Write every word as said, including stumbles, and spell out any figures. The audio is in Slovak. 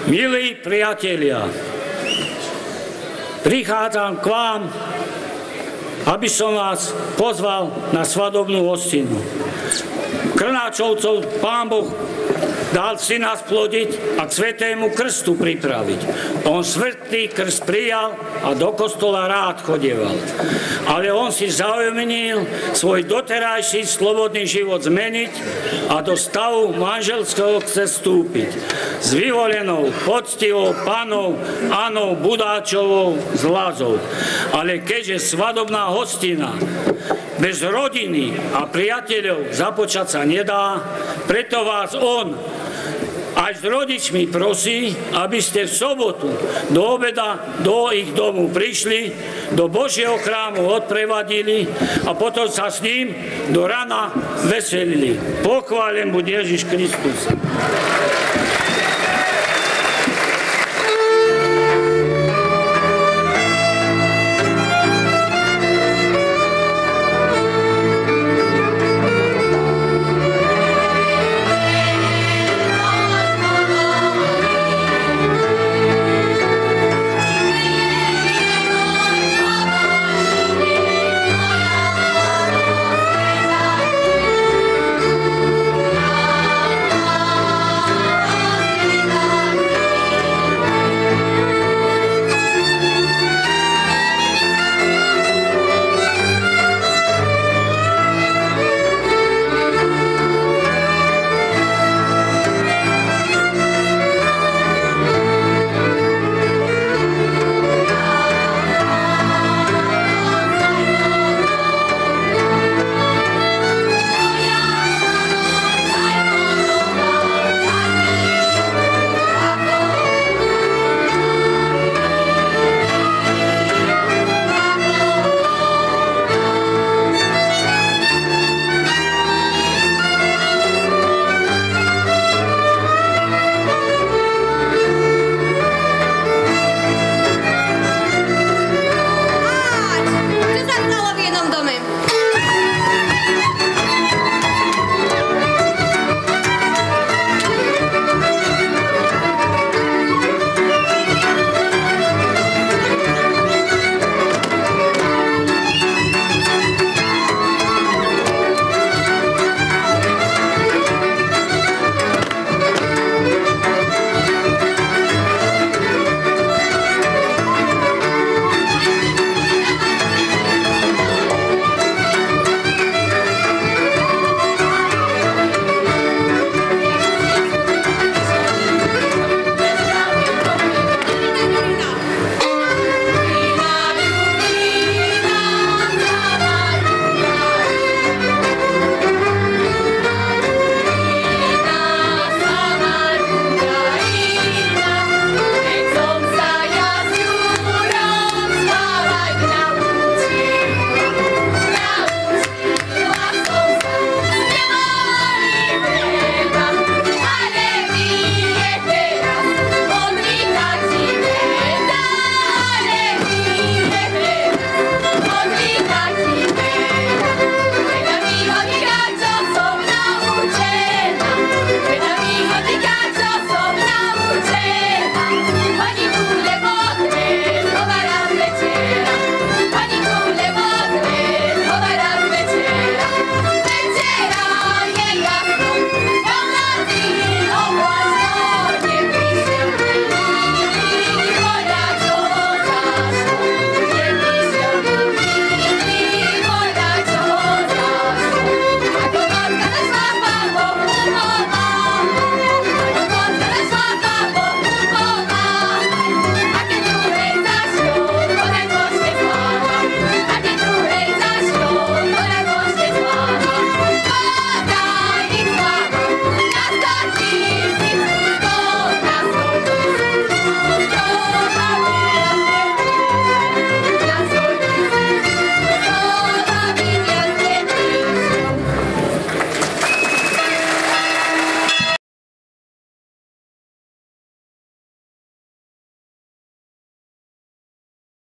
Milí priatelia, prichádzam k vám, aby som vás pozval na svadobnú hostinu. Krnáčovcov Pán Boh dal si nás plodiť a k svätému krstu pripraviť. On svätý krst prijal a do kostola rád chodieval. Ale on si zaujímil svoj doterajší slobodný život zmeniť a do stavu manželského chce vstúpiť. S vyvolenou, poctivou panou Anou Budáčovou z Lazov. Ale keďže svadobná hostina bez rodiny a priateľov započať sa nedá, preto vás on aj s rodičmi prosí, aby ste v sobotu do obeda do ich domu prišli, do Božieho chrámu odprevadili a potom sa s ním do rana veselili. Pochválen buď Ježiš Kristus.